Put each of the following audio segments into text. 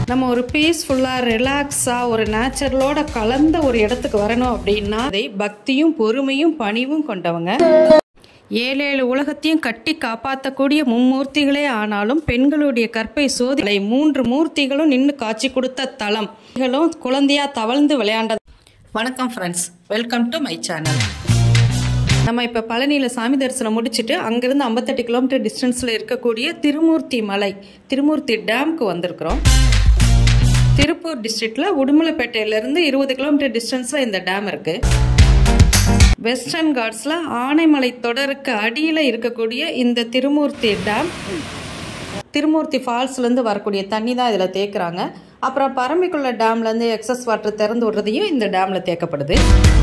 நம்ம ஒரு பீஸ்ஃபுல்லாக ரிலாக்ஸாக ஒரு நேச்சுரலோட கலந்த ஒரு இடத்துக்கு வரணும் அப்படின்னா அதை பக்தியும் பொறுமையும் பணிவும் கொண்டவங்க. 7 உலகத்தையும் கட்டி காப்பாற்றக்கூடிய மும்மூர்த்திகளே ஆனாலும் பெண்களுடைய கற்பை சோதி 3 மூர்த்திகளும் நின்று காட்சி கொடுத்த தலம் குழந்தையா தவழ்ந்து விளையாண்டது. வணக்கம் friends, welcome to my channel. நம்ம இப்போ பழனியில் சாமி தரிசனம் முடிச்சுட்டு அங்கேருந்து 58 கிலோமீட்டர் டிஸ்டன்ஸில் இருக்கக்கூடிய திருமூர்த்தி மலை, திருமூர்த்தி டேமுக்கு வந்திருக்கிறோம். திருப்பூர் டிஸ்ட்ரிக்டில் உடுமலைப்பேட்டையிலேருந்து 20 கிலோமீட்டர் டிஸ்டன்ஸில் இந்த டேம் இருக்குது. வெஸ்டர்ன் காட்ஸில் ஆனைமலை தொடருக்கு அடியில் இருக்கக்கூடிய இந்த திருமூர்த்தி டேம், திருமூர்த்தி ஃபால்ஸ்லேருந்து வரக்கூடிய தண்ணி தான் இதில் தேக்குறாங்க. அப்புறம் பரம்பிக்குள்ள டேம்லேருந்து எக்ஸஸ் வாட்டர் திறந்து விடுறதையும் இந்த டேமில் தேக்கப்படுது.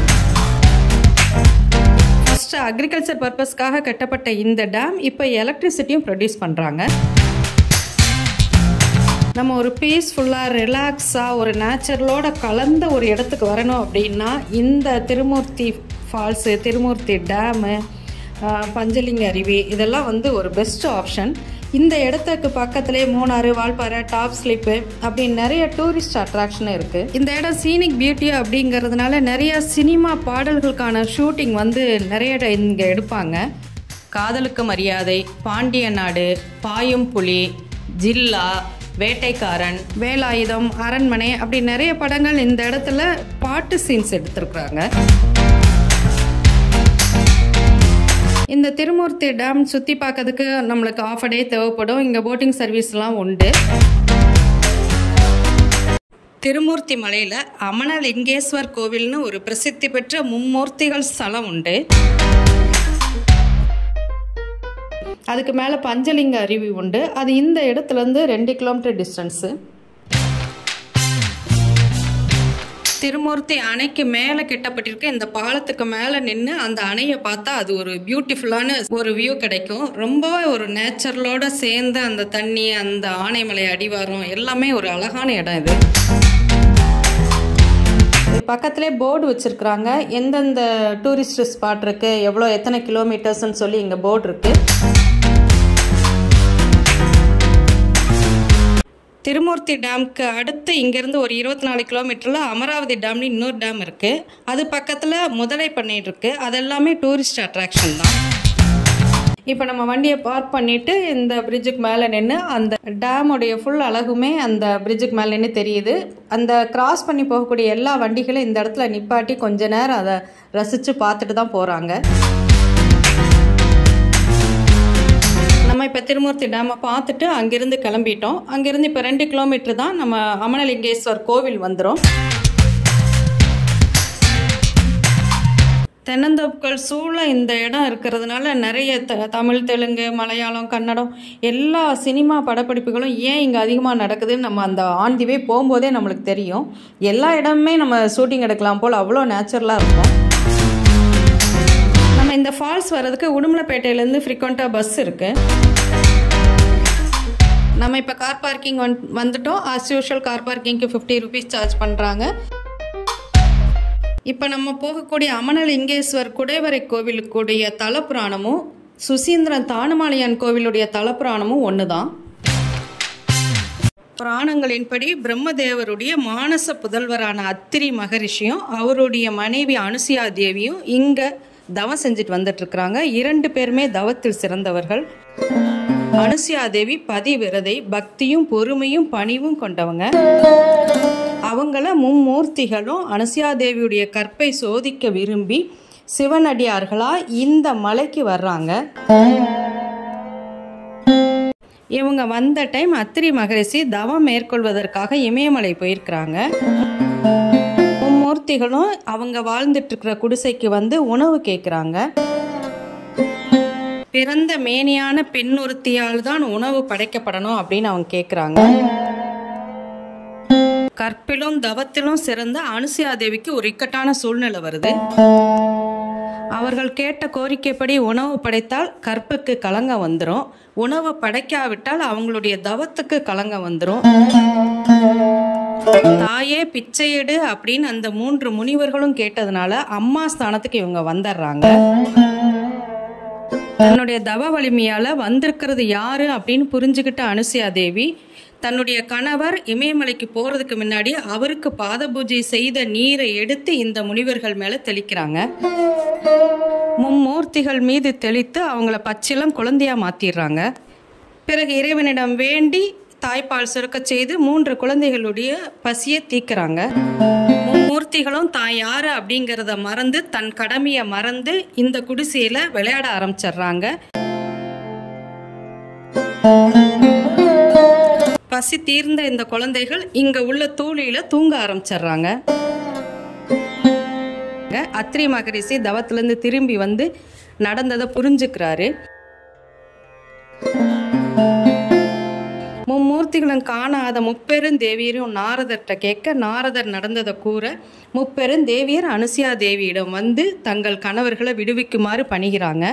ஃபர்ஸ்ட் அக்ரிகல்ச்சர் பர்பஸ்க்காக கட்டப்பட்ட இந்த டேம் இப்போ எலக்ட்ரிசிட்டியும் ப்ரொடியூஸ் பண்ணுறாங்க. நம்ம ஒரு பீஸ்ஃபுல்லாக ரிலாக்ஸாக ஒரு நேச்சுரலோட கலந்த ஒரு இடத்துக்கு வரணும் அப்படின்னா இந்த திருமூர்த்தி ஃபால்ஸு, திருமூர்த்தி டேமு, பஞ்சலிங்க அருவி இதெல்லாம் வந்து ஒரு பெஸ்ட் ஆப்ஷன். இந்த இடத்துக்கு பக்கத்துலேயே மூணாறு, வால்பாறை, டாப் ஸ்லிப்பு அப்படின்னு நிறைய டூரிஸ்ட் அட்ராக்ஷன் இருக்குது. இந்த இடம் சீனிக் பியூட்டி அப்படிங்கிறதுனால நிறைய சினிமா பாடல்களுக்கான ஷூட்டிங் வந்து நிறைய இங்கே எடுப்பாங்க. காதலுக்கு மரியாதை, பாண்டிய நாடு, பாயும் புலி, ஜில்லா, வேட்டைக்காரன், வேலாயுதம், அரண்மனை அப்படி நிறைய படங்கள் இந்த இடத்துல பாட்டு சீன்ஸ் எடுத்திருக்கிறாங்க. இந்த திருமூர்த்தி டேம் சுற்றி பார்க்கறதுக்கு நம்மளுக்கு ஆஃப் டே தேவைப்படும். இங்கே போட்டிங் சர்வீஸ்லாம் உண்டு. திருமூர்த்தி மலையில் அமனலிங்கேஸ்வர் கோவில்னு ஒரு பிரசித்தி பெற்ற மும்மூர்த்திகள் ஸ்தலம் உண்டு. அதுக்கு மேலே பஞ்சலிங்க அருவி உண்டு. அது இந்த இடத்துலேருந்து 2 கிலோமீட்டர் டிஸ்டன்ஸு. திருமூர்த்தி அணைக்கு மேலே கட்டப்பட்டிருக்க இந்த பாலத்துக்கு மேலே நின்று அந்த அணையை பார்த்தா அது ஒரு பியூட்டிஃபுல்லான ஒரு வியூ கிடைக்கும். ரொம்பவே ஒரு நேச்சுரலோட சேர்ந்து அந்த தண்ணி, அந்த ஆனைமலை அடிவாரம் எல்லாமே ஒரு அழகான இடம் இது. பக்கத்திலே போர்டு வச்சுருக்குறாங்க. எந்தெந்த டூரிஸ்ட் ஸ்பாட் இருக்குது, எத்தனை கிலோமீட்டர்ஸ்ன்னு சொல்லி இங்கே போர்டு இருக்குது. திருமூர்த்தி டேமுக்கு அடுத்து இங்கேருந்து ஒரு 24 கிலோமீட்டரில் அமராவதி டேம்னு இன்னொரு டேம் இருக்குது. அது பக்கத்தில் முதலை பண்ணிட்டு இருக்கு. அதெல்லாமே டூரிஸ்ட் அட்ராக்ஷன் தான். இப்போ நம்ம வண்டியை பார்க் பண்ணிவிட்டு இந்த பிரிட்ஜுக்கு மேலே நின்று அந்த டேமுடைய ஃபுல் அழகுமே அந்த பிரிட்ஜுக்கு மேலே நின்று தெரியுது. அந்த கிராஸ் பண்ணி போகக்கூடிய எல்லா வண்டிகளும் இந்த இடத்துல நிப்பாட்டி கொஞ்ச நேரம் அதை ரசித்து பார்த்துட்டு தான் போகிறாங்க. நம்ம இப்போ திருமூர்த்தி டேமை பார்த்துட்டு அங்கேருந்து கிளம்பிட்டோம். அங்கேருந்து இப்போ 2 கிலோமீட்டர் தான் நம்ம அமனலிங்கேஸ்வர் கோவில் வந்துடும். தென்னந்தோப்புகள் சூழ இந்த இடம் இருக்கிறதுனால நிறைய தமிழ், தெலுங்கு, மலையாளம், கன்னடம் எல்லா சினிமா படப்பிடிப்புகளும் ஏன் இங்கே அதிகமாக நடக்குதுன்னு நம்ம அந்த ஆன் தி வே போகும்போதே நம்மளுக்கு தெரியும். எல்லா இடமுமே நம்ம ஷூட்டிங் எடுக்கலாம் போல் அவ்வளோ நேச்சுரலாக இருக்கும். நம்ம இந்த ஃபால்ஸ் வர்றதுக்கு உடுமலைப்பேட்டையிலேருந்து ஃப்ரீக்வெண்ட்டாக பஸ் இருக்குது. நம்ம இப்போ கார் பார்க்கிங் வந்துட்டோம். ஆஸ் யூஷுவல் கார் பார்க்கிங்க்கு 50 rupees சார்ஜ் பண்ணுறாங்க. இப்போ நம்ம போகக்கூடிய அமனலிங்கேஸ்வர் குடைவரை கோவிலுக்குடைய தலப்புராணமும் சுசீந்திரன் தானுமாலையான் கோவிலுடைய தலப்புராணமும் ஒன்று தான். புராணங்களின்படி பிரம்மதேவருடைய மானச புதல்வரான அத்திரி மகரிஷியும் அவருடைய மனைவி அனுசுயா தேவியும் இங்கே தவம் செஞ்சுட்டு வந்துட்டுருக்குறாங்க. 2 பேருமே தவத்தில் சிறந்தவர்கள். அனுசுயா தேவி பதிவிரதை, பக்தியும் பொறுமையும் பணிவும் கொண்டவங்க. அவங்கள மும்மூர்த்திகளும் அனுசுயா தேவியுடைய கற்பை சோதிக்க விரும்பி சிவனடியார்களாக இந்த மலைக்கு வர்றாங்க. இவங்க வந்த டைம் அத்திரி மகரிஷி தவம் மேற்கொள்வதற்காக இமயமலை போயிருக்கிறாங்க. மும்மூர்த்திகளும் அவங்க வாழ்ந்துட்டு இருக்கிற குடிசைக்கு வந்து உணவு கேட்குறாங்க. பிறந்த மேனியான பெண் ஒருத்தியால் தான் உணவு படைக்கப்படணும் அப்படின்னு அவங்க கேட்குறாங்க. கற்பிலும் தவத்திலும் சிறந்த அனுசுயா தேவிக்கு ஒரு இக்கட்டான சூழ்நிலை வருது. அவர்கள் கேட்ட கோரிக்கைப்படி உணவு படைத்தால் கற்புக்கு கலங்கம் வந்துடும். உணவு படைக்காவிட்டால் அவங்களுடைய தவத்துக்கு கலங்கம் வந்துடும். தாயே பிச்சையெடு அப்படின்னு அந்த 3 முனிவர்களும் கேட்டதுனால அம்மா ஸ்தானத்துக்கு இவங்க வந்துடுறாங்க. தன்னுடைய தவ வலிமையால் வந்திருக்கிறது யாரு அப்படின்னு புரிஞ்சுக்கிட்ட அனுசூயா தேவி தன்னுடைய கணவர் இமயமலைக்கு போகிறதுக்கு முன்னாடி அவருக்கு பாத பூஜை செய்த நீரை எடுத்து இந்த முனிவர்கள் மேலே தெளிக்கிறாங்க. மும்மூர்த்திகள் மீது தெளித்து அவங்கள பச்சிலம் குழந்தையாக மாற்றிடுறாங்க. பிறகு இறைவனிடம் வேண்டி தாய்ப்பால் சுரக்க செய்து 3 குழந்தைகளுடைய பசியை தீர்க்கிறாங்க. மும்மூர்த்திகளும் தான் யார் அப்படிங்கிறத மறந்து தன் கடமையை மறந்து இந்த குடிசையில் விளையாட ஆரம்பிச்சிடுறாங்க. பசி தீர்ந்த இந்த குழந்தைகள் இங்க உள்ள தூளியில தூங்க ஆரம்பிச்சிடுறாங்க. அத்ரி மகரிஷி தவத்திலிருந்து திரும்பி வந்து நடந்ததை புரிஞ்சுக்கிறாரு. மும்மூர்த்திகளும் காணாத முப்பெரும் தேவியரும் நாரதர்கிட்ட கேட்க நாரதர் நடந்ததை கூற முப்பெரும் தேவியர் அனுசூயா தேவியிடம் வந்து தங்கள் கணவர்களை விடுவிக்குமாறு பணிகிறாங்க.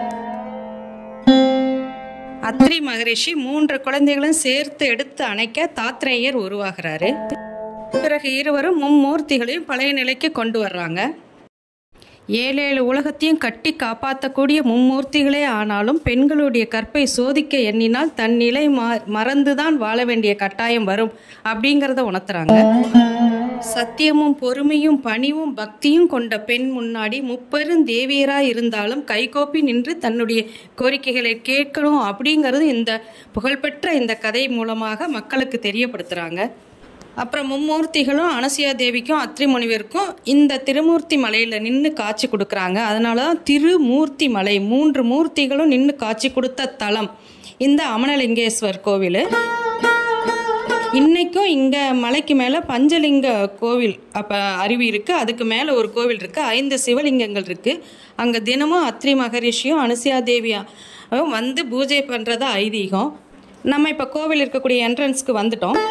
அத்ரி மகரிஷி 3 குழந்தைகளும் சேர்த்து எடுத்து அணைக்க தாத்ரேயர் உருவாகிறாரு. பிறகு இருவரும் மும்மூர்த்திகளையும் பழைய நிலைக்கு கொண்டு வர்றாங்க. 7 உலகத்தையும் கட்டி காப்பாற்றக்கூடிய மும்மூர்த்திகளே ஆனாலும் பெண்களுடைய கற்பை சோதிக்க எண்ணினால் தன் நிலை மறந்துதான் வாழ வேண்டிய கட்டாயம் வரும் அப்படிங்கிறத உணர்த்துறாங்க. சத்தியமும் பொறுமையும் பணிவும் பக்தியும் கொண்ட பெண் முன்னாடி முப்பெரும் தேவியராக இருந்தாலும் கைகோப்பி நின்று தன்னுடைய கோரிக்கைகளை கேட்கணும் அப்படிங்கிறது இந்த புகழ்பெற்ற இந்த கதை மூலமாக மக்களுக்கு தெரியப்படுத்துகிறாங்க. அப்புறம் மும்மூர்த்திகளும் அனுசூயா தேவிக்கும் அத்ரி முனிவருக்கும் இந்த திருமூர்த்தி மலையில் நின்று காட்சி கொடுக்குறாங்க. அதனால தான் திருமூர்த்தி மலை 3 மூர்த்திகளும் நின்று காட்சி கொடுத்த தலம் இந்த அமனலிங்கேஸ்வர் கோவில். இன்றைக்கும் இங்கே மலைக்கு மேலே பஞ்சலிங்க கோவில் அருவி இருக்குது. அதுக்கு மேலே ஒரு கோவில் இருக்குது. 5 சிவலிங்கங்கள் இருக்குது. அங்கே தினமும் அத்ரி மகரிஷியும் அனுசூயா தேவியும் வந்து பூஜை பண்ணுறது ஐதீகம். நம்ம இப்போ கோவில் இருக்கக்கூடிய என்ட்ரன்ஸ்க்கு வந்துட்டோம்.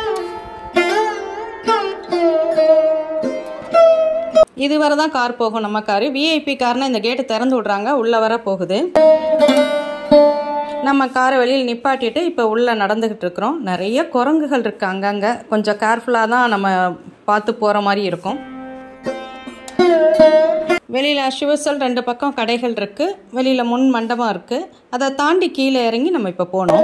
இதுவரை தான் கார் போகும். நம்ம காரு விஐபி கார்னா இந்த கேட்டு திறந்து விட்றாங்க, உள்ளே வர போகுது. நம்ம காரை வெளியில் நிப்பாட்டிட்டு இப்போ உள்ளே நடந்துக்கிட்டு இருக்கிறோம். நிறைய குரங்குகள் இருக்குது அங்கங்கே. கொஞ்சம் கேர்ஃபுல்லாக தான் நம்ம பார்த்து போகிற மாதிரி இருக்கும். வெளியில் அஷ்யூவல் 2 பக்கம் கடைகள் இருக்குது. வெளியில் முன் மண்டபம் இருக்குது. அதை தாண்டி கீழே இறங்கி நம்ம இப்போ போனோம்.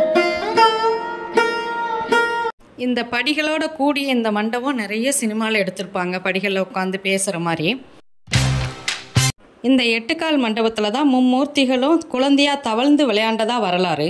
இந்த படிகளோட கூடிய இந்த மண்டபம் நிறைய சினிமாவில் எடுத்திருப்பாங்க, படிகளில் உட்காந்து பேசுகிற மாதிரி. இந்த 8 கால் மண்டபத்தில் தான் மும்மூர்த்திகளும் குழந்தையாக தவழ்ந்து விளையாண்டதா வரலாறு.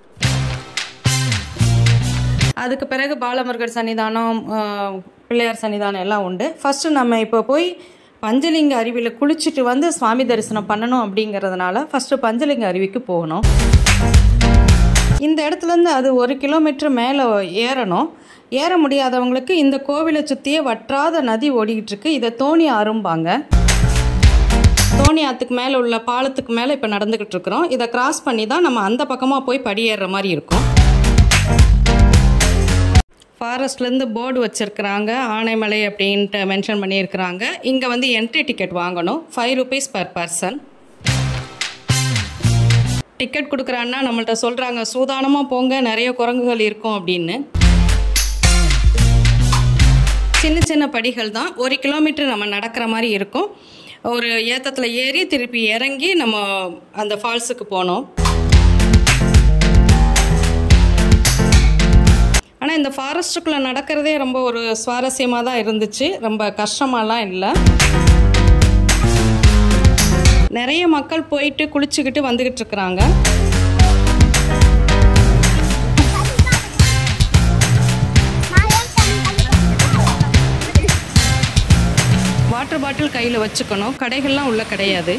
அதுக்கு பிறகு பாலமுருகர் சன்னிதானம், பிள்ளையார் சன்னிதானம் எல்லாம் உண்டு. ஃபஸ்ட்டு நம்ம இப்போ போய் பஞ்சலிங்க அருவியில் குளிச்சுட்டு வந்து சுவாமி தரிசனம் பண்ணணும் அப்படிங்கிறதுனால ஃபஸ்ட்டு பஞ்சலிங்க அருவிக்கு போகணும். இந்த இடத்துலேருந்து அது 1 கிலோமீட்டர் மேலே ஏறணும். ஏற முடியாதவங்களுக்கு இந்த கோவிலை சுற்றியே வற்றாத நதி ஓடிக்கிட்டு இருக்கு. இதை தோணி ஆறும்பாங்க. தோணி ஆற்றுக்கு மேலே உள்ள பாலத்துக்கு மேலே இப்போ நடந்துக்கிட்டு இருக்கிறோம். இதை கிராஸ் பண்ணி தான் நம்ம அந்த பக்கமாக போய் படியேற மாதிரி இருக்கும். ஃபாரஸ்ட்லேருந்து போர்டு வச்சுருக்குறாங்க, ஆனைமலை அப்படின்ட்டு மென்ஷன் பண்ணியிருக்கிறாங்க. இங்கே வந்து என்ட்ரி டிக்கெட் வாங்கணும், 5 rupees பர் பர்சன். டிக்கெட் கொடுக்குறான்னா நம்மள்ட்ட சொல்கிறாங்க சூதானமாக போங்க, நிறைய குரங்குகள் இருக்கும் அப்படின்னு. சின்ன சின்ன படிகள் தான், 1 கிலோமீட்டர் நம்ம நடக்கிற மாதிரி இருக்கும். ஒரு ஏத்தத்தில் ஏறி திருப்பி இறங்கி நம்ம அந்த ஃபால்ஸுக்கு போனோம். ஆனால் இந்த ஃபாரஸ்ட்டுக்குள்ளே நடக்கிறதே ரொம்ப ஒரு சுவாரஸ்யமாக தான் இருந்துச்சு. ரொம்ப கஷ்டமாலாம் இல்லை. நிறைய மக்கள் போயிட்டு குளிச்சுக்கிட்டு வந்துக்கிட்டு இருக்கிறாங்க. வாட்டர் பாட்டில் கையில் வச்சுக்கணும். கடைகள்லாம் உள்ள கிடையாது.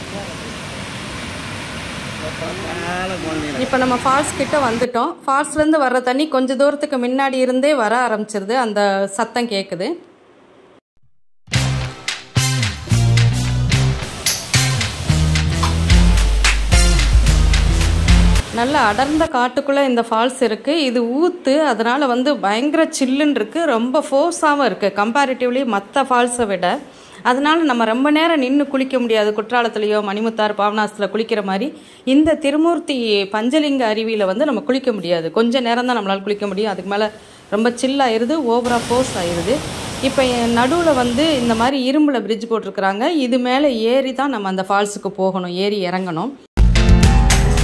இப்போ நம்ம ஃபால்ஸ் கிட்ட வந்துட்டோம். ஃபால்ஸ்லேருந்து வர்ற தண்ணி கொஞ்சம் தூரத்துக்கு முன்னாடி இருந்தே வர ஆரம்பிச்சிருது. அந்த சத்தம் கேட்குது. நல்ல அடர்ந்த காட்டுக்குள்ளே இந்த ஃபால்ஸ் இருக்குது. இது ஊற்று, அதனால் வந்து பயங்கர சில்லுன்னு இருக்குது. ரொம்ப ஃபோர்ஸாகவும் இருக்குது கம்பேரிட்டிவ்லி மற்ற ஃபால்ஸை விட. அதனால் நம்ம ரொம்ப நேரம் நின்று குளிக்க முடியாது. குற்றாலத்துலேயோ மணிமுத்தார் பாவனாசத்தில் குளிக்கிற மாதிரி இந்த திருமூர்த்தி பஞ்சலிங்க அருவியில் வந்து நம்ம குளிக்க முடியாது. கொஞ்சம் நேரம் தான் நம்மளால் குளிக்க முடியும். அதுக்கு மேலே ரொம்ப சில்லாகிடுது, ஓவராக ஃபோர்ஸ் ஆயிடுது. இப்போ நடுவில் வந்து இந்த மாதிரி இரும்பில் பிரிட்ஜ் போட்டிருக்கிறாங்க. இது மேலே ஏறி தான் நம்ம அந்த ஃபால்ஸுக்கு போகணும், ஏறி இறங்கணும்.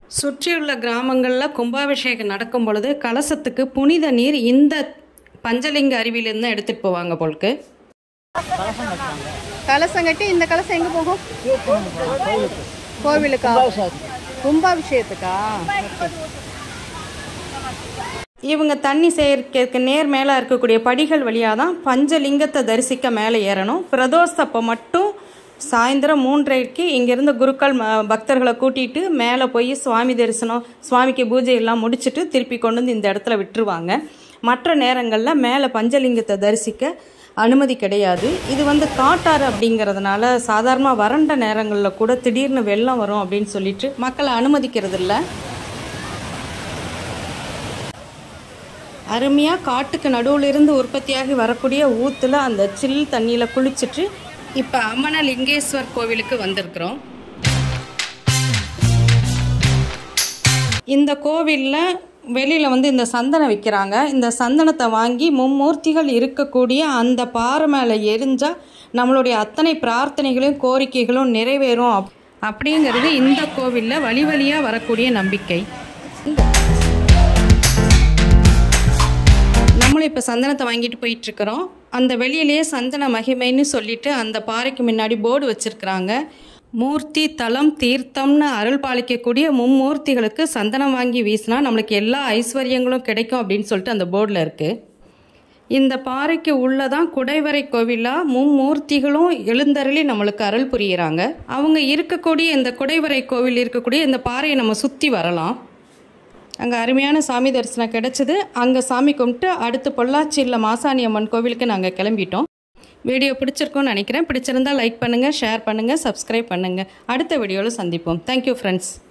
சுற்றியுள்ள கிராமங்களில் கும்பாபிஷேகம் நடக்கும் பொழுது கலசத்துக்கு புனித நீர் இந்த பஞ்சலிங்க அருவியிலிருந்து எடுத்துகிட்டு போவாங்க போலுக்கு. கலசம் கட்டி இந்த கலசம் எங்கே போகும்? கோவிலுக்கா? கும்பாபிஷேகத்துக்கா? இவங்க தண்ணி சேர்க்கிறதுக்கு நேர் மேலே இருக்கக்கூடிய படிகள் வழியாக தான் பஞ்சலிங்கத்தை தரிசிக்க மேலே ஏறணும். பிரதோஷப்போ மட்டும் சாயந்தரம் 3:30க்கு இங்கேருந்து குருக்கள் பக்தர்களை கூட்டிகிட்டு மேலே போய் சுவாமி தரிசனம், சுவாமிக்கு பூஜை எல்லாம் முடிச்சுட்டு திருப்பி கொண்டு வந்து இந்த இடத்துல விட்டுருவாங்க. மற்ற நேரங்களில் மேலே பஞ்சலிங்கத்தை தரிசிக்க அனுமதி கிடையாது. இது காட்டாறு அப்படிங்கிறதுனால சாதாரணமாக வறண்ட நேரங்களில் கூட திடீர்னு வெள்ளம் வரும் அப்படின்னு சொல்லிட்டு மக்களை அனுமதிக்கிறது இல்லை. அருமையாக காட்டுக்கு நடுவில் இருந்து உற்பத்தியாகி வரக்கூடிய ஊற்றுல அந்த சில் தண்ணியில் குளிச்சுட்டு இப்போ அமனலிங்கேஸ்வர் கோவிலுக்கு வந்திருக்கிறோம். இந்த கோவிலில் வெளியில் இந்த சந்தனம் விற்கிறாங்க. இந்த சந்தனத்தை வாங்கி மும்மூர்த்திகள் இருக்கக்கூடிய அந்த பாறை மேலே எரிஞ்சால் நம்மளுடைய அத்தனை பிரார்த்தனைகளும் கோரிக்கைகளும் நிறைவேறும் அப்படிங்கிறது இந்த கோவிலில் வழி வழியாக வரக்கூடிய நம்பிக்கை. நம்மளும் இப்போ சந்தனத்தை வாங்கிட்டு போயிட்டுருக்குறோம். அந்த வெளியிலேயே சந்தன மகிமைன்னு சொல்லிட்டு அந்த பாறைக்கு முன்னாடி போர்டு வச்சுருக்குறாங்க. மூர்த்தி தலம் தீர்த்தம்னு அருள் பாலிக்கக்கூடிய மும்மூர்த்திகளுக்கு சந்தனம் வாங்கி வீசினா நம்மளுக்கு எல்லா ஐஸ்வர்யங்களும் கிடைக்கும் அப்படின்னு சொல்லிட்டு அந்த போர்டில் இருக்குது. இந்த பாறைக்கு உள்ளதான் குடைவரை கோவிலாக மும்மூர்த்திகளும் எழுந்தருளி நம்மளுக்கு அருள் புரிகிறாங்க. அவங்க இருக்கக்கூடிய இந்த குடைவரை கோவில் இருக்கக்கூடிய இந்த பாறையை நம்ம சுற்றி வரலாம். அங்கே அருமையான சாமி தரிசனம் கிடச்சிது. அங்கே சாமி கும்பிட்டு அடுத்து பொள்ளாச்சியில் மாசாணி அம்மன் கோவிலுக்கு நாங்கள் கிளம்பிட்டோம். வீடியோ பிடிச்சிருக்கோன்னு நினைக்கிறேன். பிடிச்சிருந்தால் லைக் பண்ணுங்கள், ஷேர் பண்ணுங்கள், சப்ஸ்கிரைப் பண்ணுங்கள். அடுத்த வீடியோவில் சந்திப்போம். Thank you friends.